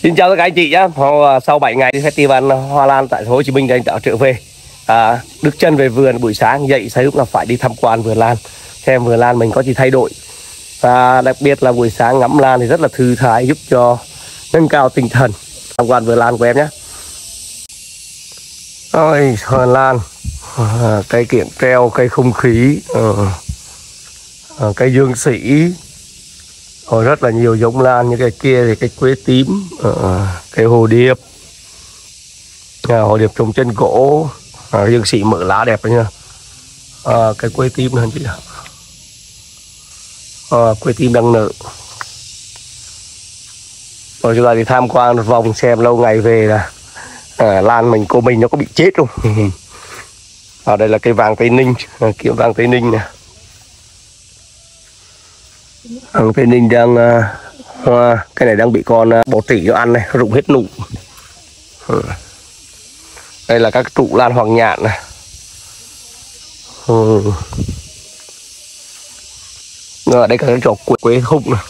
Xin chào tất cả anh chị nhé. Sau 7 ngày đi festival Hoa Lan tại thành phố Hồ Chí Minh thì anh đã trở về. Bước chân về vườn buổi sáng dậy sớm là phải đi tham quan vườn lan, xem vườn lan mình có gì thay đổi. Và đặc biệt là buổi sáng ngắm lan thì rất là thư thái, giúp cho nâng cao tinh thần. Tham quan vườn lan của em nhé. Ôi, vườn lan, cây kiện treo, cây không khí, cây dương sĩ. Rồi rất là nhiều giống lan, như cái kia thì cái quế tím, cây hồ điệp, hồ điệp trồng trên gỗ, dương sĩ mở lá đẹp đấy nha. Cái quế tím hơn chị ạ. Quế tím đang nở. Rồi chúng ta đi tham quan một vòng xem, lâu ngày về là lan mình cô mình nó có bị chết không. Ở đây là cây vàng Tây Ninh, kiểu vàng Tây Ninh nè. Vàng Tây Ninh đang hoa, cái này đang bị con bọ trĩ nó ăn này, rụng hết nụ. Đây là các trụ lan hoàng nhạn này. Ở đây có cái trò quế khung này.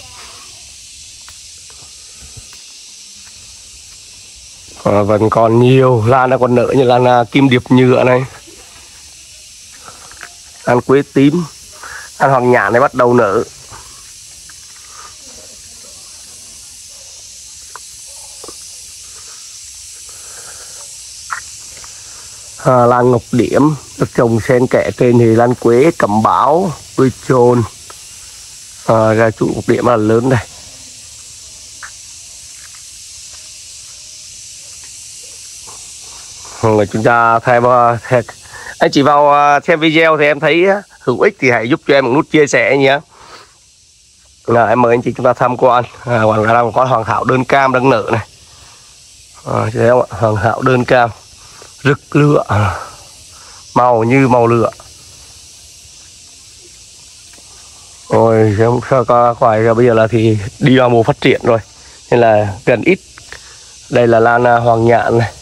Vẫn còn nhiều lan đang còn nở, như lan kim điệp nhựa này, lan quế tím, lan hoàng nhạn này bắt đầu nở. Lan ngọc điểm được trồng xen kẽ trên thì lan quế, cẩm báo, đuôi chồn. Ra trụ ngọc điểm là lớn đây. Rồi chúng ta thêm anh chị vào xem video thì em thấy hữu ích thì hãy giúp cho em một nút chia sẻ nhé. Em mời anh chị chúng ta tham quan. Đang có hoàng thảo đơn cam đang nở này. Thấy không ạ? Hoàng thảo đơn cam rực lửa, màu như màu lửa. Rồi sao có khoai bây giờ là thì đi vào mùa phát triển rồi nên là gần ít. Đây là lan hoàng nhạn này.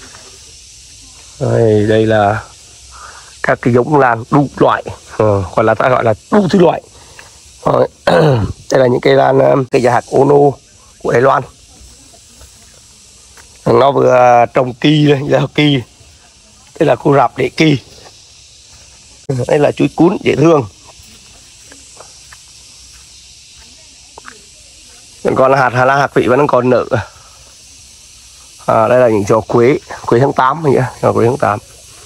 Đây là các cái giống lan đủ loại, gọi là ta gọi là đủ thứ loại. Đây là những cây lan cây giả hạt Ono của Đài Loan. Nó vừa trồng kỳ đây, là kỳ. Đây là cô rạp để kỳ. Đây là chuối cún dễ thương. Còn là hạt vị vẫn còn nở. Đây là những trò quế tháng 8 nhỉ, quế tháng 8.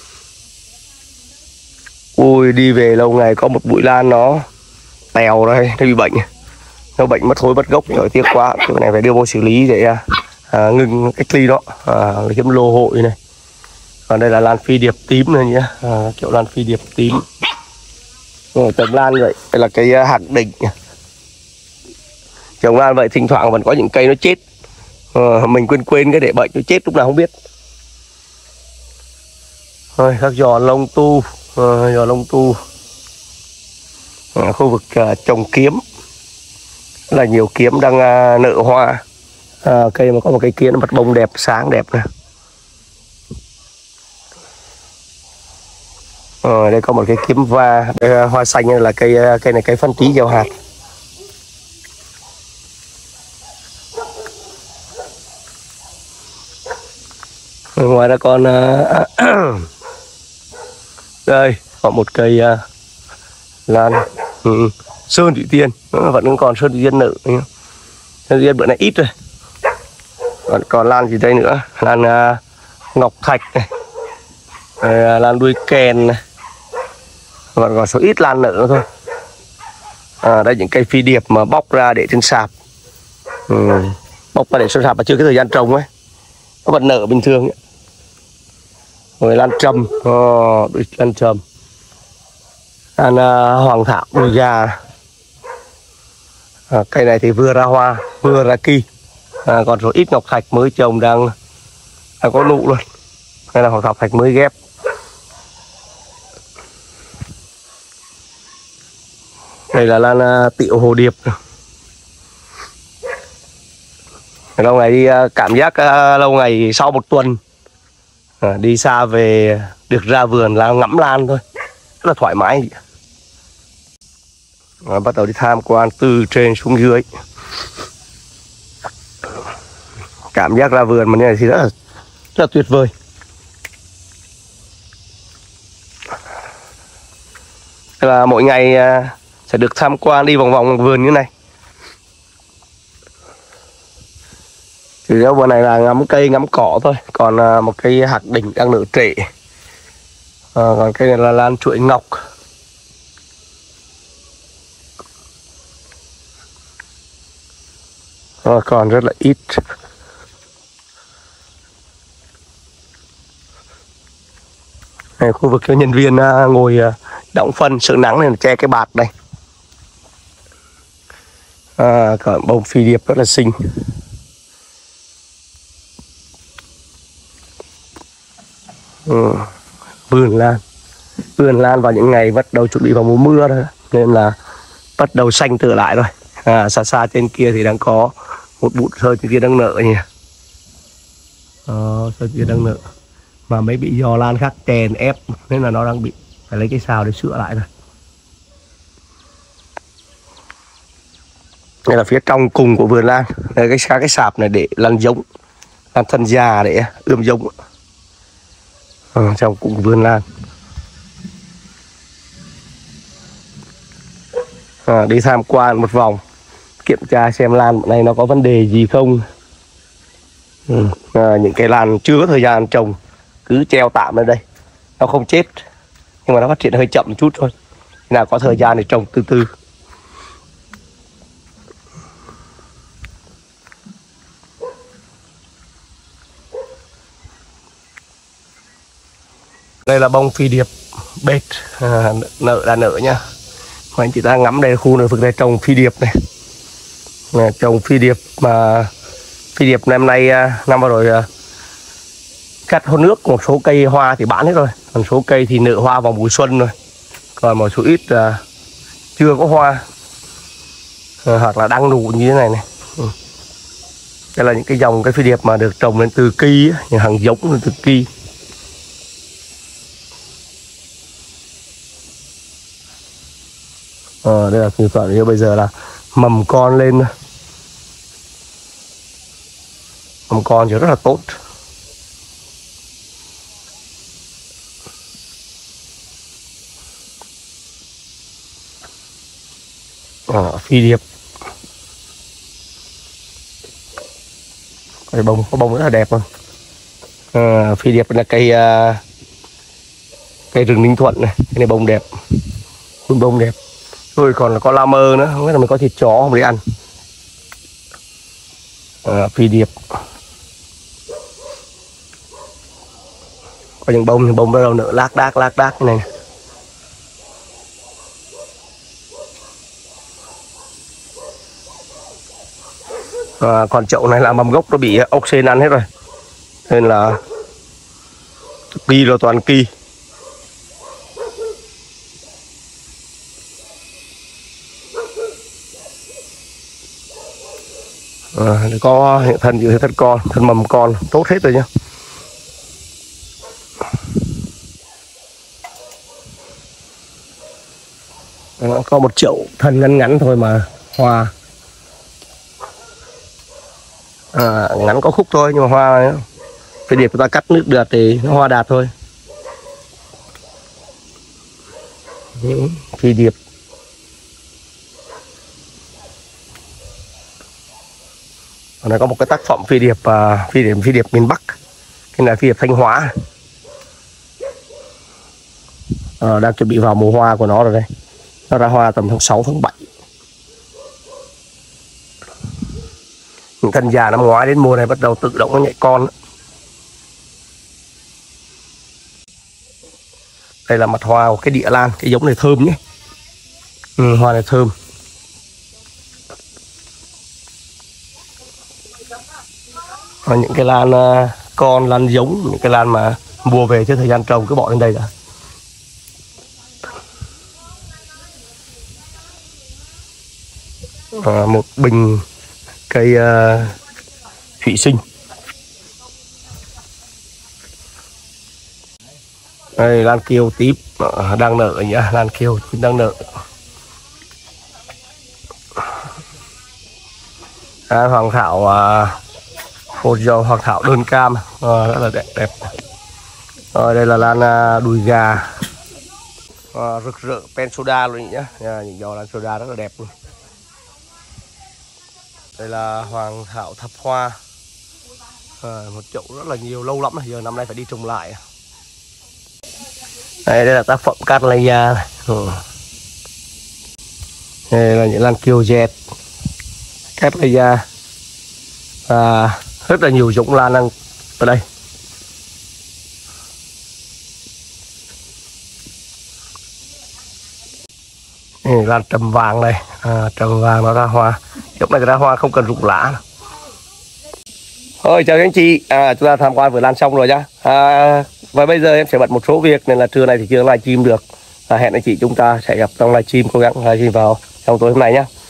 Ui, đi về lâu ngày có một bụi lan nó tèo đây, nó bị bệnh. Nó bệnh mất thối mất gốc rồi, tiếc quá. Cái này phải đưa vô xử lý để ngừng cách ly nó, kiếm lô hội này. Còn đây là lan phi điệp tím này nhé, kiểu lan phi điệp tím. Rồi trồng lan vậy, đây là cây hạt đỉnh. Trồng lan vậy thỉnh thoảng vẫn có những cây nó chết. Mình quên cái để bệnh nó chết lúc nào không biết. Rồi các giò lông tu, khu vực trồng kiếm là nhiều kiếm đang nở hoa. Cây mà có một cây kia nó mặt bông đẹp, sáng đẹp nè. Đây có một cái kiếm va, đây, hoa xanh là cây này cây phân trí gieo hạt. Ngoài ra còn đây có một cây lan sơn thủy tiên, vẫn còn sơn thủy tiên nở. Sơn thủy tiên bữa nay ít rồi. Còn lan gì đây nữa, lan ngọc thạch này, lan đuôi kèn này, vẫn còn số ít lan nở nữa thôi. Đây những cây phi điệp mà bóc ra để trên sạp, bóc ra để trên sạp mà chưa cái thời gian trồng ấy, nó vẫn nở bình thường ấy. Rồi lan trầm, lan trầm, lan hoàng thảo đùi gà. Cây này thì vừa ra hoa vừa ra kỳ. Còn số ít ngọc thạch mới trồng đang có nụ luôn. Đây là ngọc thạch mới ghép. Đây là lan tiệu hồ điệp. Lâu ngày đi cảm giác lâu ngày sau một tuần đi xa về được ra vườn là ngắm lan thôi, rất là thoải mái. Bắt đầu đi tham quan từ trên xuống dưới. Cảm giác ra vườn mà như này thì rất là tuyệt vời. Thế là mỗi ngày sẽ được tham quan đi vòng vòng vườn như này. Chủ yếu vườn này là ngắm cây ngắm cỏ thôi. Còn một cây hạt đỉnh đang nở trệ. Còn cây này là lan chuỗi ngọc. Còn rất là ít. Này, khu vực cho nhân viên ngồi đóng phân sợ nắng này, che cái bạt đây. Còn bông phi điệp rất là xinh. Vườn lan vào những ngày bắt đầu chuẩn bị vào mùa mưa rồi, nên là bắt đầu xanh trở lại rồi. Xa xa trên kia thì đang có một bụi sơ trên kia đang nở nhỉ. Sơ kia đang nở mà mấy bị giò lan khác chèn ép nên là nó đang bị phải lấy cái xào để sửa lại rồi. Đây là phía trong cùng của vườn lan. Đây cái sạp này để lan giống, lan thân già để ươm giống. Trong cùng vườn lan. Đi tham quan một vòng, kiểm tra xem lan bữa nay nó có vấn đề gì không. Những cây lan chưa có thời gian trồng cứ treo tạm lên đây, nó không chết nhưng mà nó phát triển hơi chậm một chút thôi, nào có thời gian để trồng từ từ. Đây là bông phi điệp bệt, nở là nở nha. Mà anh chị ta ngắm đây, khu này vực này trồng phi điệp này. Trồng phi điệp mà phi điệp năm nay năm vừa rồi cắt hôn nước, một số cây hoa thì bán hết rồi, còn số cây thì nở hoa vào mùa xuân rồi, còn một số ít chưa có hoa hoặc là đang nụ như thế này này. Đây là những cái dòng cây phi điệp mà được trồng lên từ ki, những hàng giống lên từ ki. Đây là sản phẩm như bây giờ là mầm con lên, mầm con thì rất là tốt. Phi điệp cái bông có bông rất là đẹp luôn. Phi điệp là cây rừng Ninh Thuận này, cái này bông đẹp, bông đẹp. Rồi còn là có la mơ nữa, không biết là mình có thịt chó không để ăn. Phi điệp có những bông bắt đầu nở lác đác như này. Còn chậu này là mầm gốc nó bị ốc sên ăn hết rồi, nên là ki là toàn ki. Có thân như thân con, thân mầm con tốt hết rồi nhá. Có một chậu thân ngắn ngắn thôi mà hoa ngắn có khúc thôi, nhưng mà hoa phải để người ta cắt nước được thì nó hoa đạt thôi. Phi điệp ở đây có một cái tác phẩm phi điệp miền Bắc, cái này phi điệp Thanh Hóa, đang chuẩn bị vào mùa hoa của nó rồi đây. Nó ra hoa tầm tháng 6 tháng 7. Những thân già năm ngoái đến mùa này bắt đầu tự động nó nhảy con. Đây là mặt hoa của cái địa lan, cái giống này thơm nhé. Hoa này thơm. Còn những cái lan con, lan giống, những cái lan mà mua về trước thời gian trồng cứ bỏ lên đây đã. Một bình cây thủy sinh. Đây lan kiêu tím đang nở nhá, lan kiêu tím đang nở. Hoàng thảo Một dòng hoàng thảo đơn cam rất là đẹp. Rồi đây là lan đùi gà rực rỡ Pensoda luôn nhá, những giò lan soda rất là đẹp luôn. Đây là hoàng thảo thập hoa, một chậu rất là nhiều, lâu lắm rồi, giờ năm nay phải đi trồng lại. Đây là tác phẩm Cattleya này. Đây là những lan kiều dẹt Cattleya, rất là nhiều giống lan đang ở đây. Lan trầm vàng này, trầm vàng nó ra hoa, giống này ra hoa không cần rụng lá. Thôi chào các anh chị, chúng ta tham quan vườn lan xong rồi nhá. Và bây giờ em sẽ bận một số việc nên là trưa này thì chưa livestream được. Hẹn anh chị chúng ta sẽ gặp trong livestream, cố gắng livestream vào trong tối hôm nay nhá.